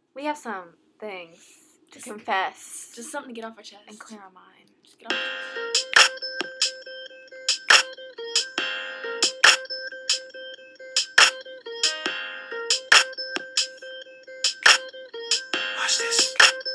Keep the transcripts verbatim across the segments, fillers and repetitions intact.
We have some things to just, confess. Just something to get off our chest. And clear our mind. Just get off our chest. Watch this.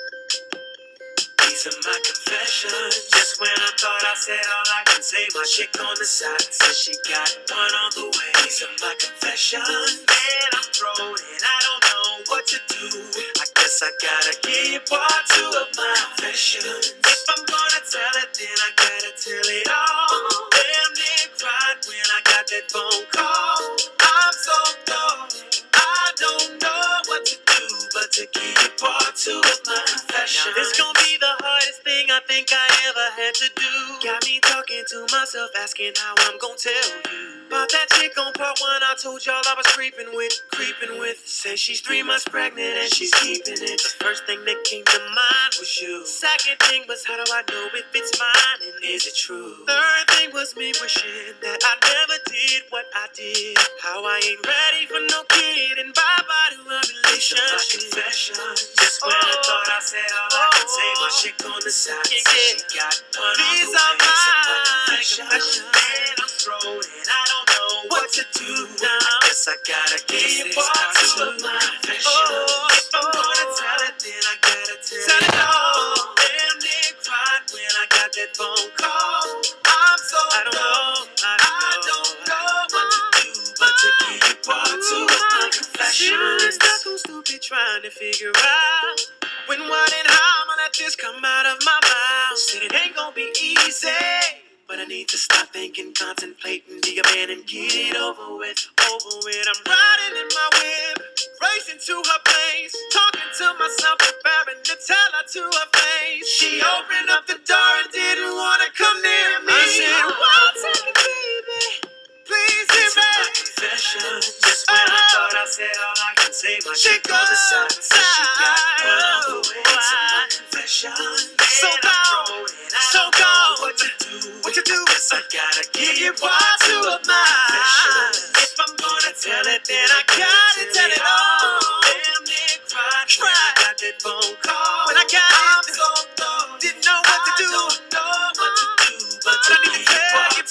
These are my confessions. Just when I thought I said all I can say, my chick on the side says she got one on the way. These are my confessions. Man, I'm thrown and I don't know what to do. I guess I gotta give you part two of my confessions. If I'm gonna tell it, then I gotta tell it all. Damn near cried when I got that phone call. I'm so dumb, I don't know what to do but to give you part two of my confessions. Now this gon' be the hardest thing I think I ever had to do. Got me talking to myself, asking how I'm gon' tell you about that chick on part one I told y'all I was creeping with, creeping with. Say she's three months pregnant and she's keeping it. The first thing that came to mind was you. Second thing was, how do I know if it's mine and is it true? Third thing was me wishing that I never did what I did. How I ain't ready for no kid and bye-bye to a relationship. Just when I thought I said all I could say, my chick on the side said she got one. These are my confessions. Man, I'm thrown and I don't know what to do now. I guess I gotta give you part two of my confessions. If I'm gonna tell it, then I gotta tell it all. Damn near cried when I got that phone call. I'm so I don't know, I don't know what to do but to give you part two of my confessions. Stuck on stupid trying to figure out when, what, and how I'ma let this come out of my mouth. Said it ain't gonna be easy, but I need to stop thinking, contemplating, be a man and get it over with, over with. I'm riding in my whip, racing to her place, talking to myself, preparing to tell her to her face. She opened up the door and didn't wanna come near me. I said, well, take it, baby, please hear me. My confessions. Just when I thought I said all I can say, my chick on the side said she got one on the way. It's my confessions. So gone, so gone. What to do? What to do? Guess I gotta give you part two of my confessions. If I'm gonna tell it, then I gotta tell it all. Damn near cried when I got that phone call. When I got it, I'm so dumb, didn't know what to do. I don't know what to do, but I need to tell you,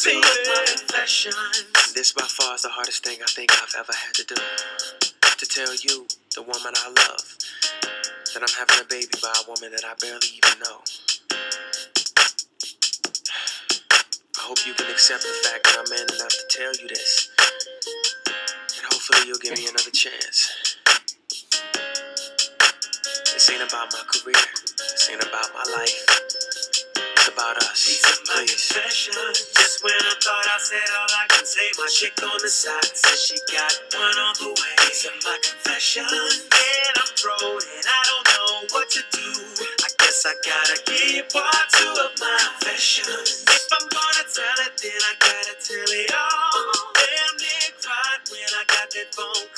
baby. This by far is the hardest thing I think I've ever had to do. To tell you, the woman I love, that I'm having a baby by a woman that I barely even know. I hope you can accept the fact that I'm man enough to tell you this. And hopefully you'll give me another chance. This ain't about my career. This ain't about my life. It's about us. These are my confessions. Just when I thought I said all I could say, my chick on the side says she got one on the way. These are my confessions. Man, I'm thrown and I don't know what to do. I guess I gotta give you part two of my confessions. If I'm gonna tell it, then I gotta tell it all. Damn near cried when I got that phone